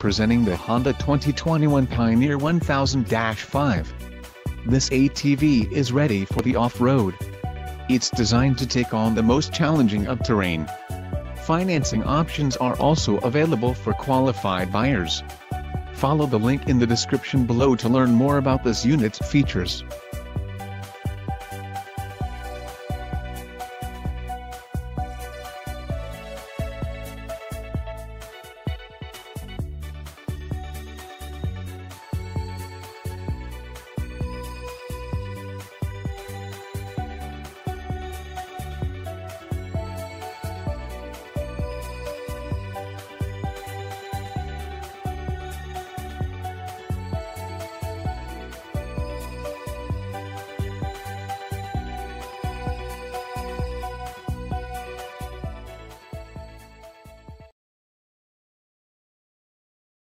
Presenting the Honda 2021 Pioneer 1000-5. This ATV is ready for the off-road. It's designed to take on the most challenging of terrain. Financing options are also available for qualified buyers. Follow the link in the description below to learn more about this unit's features.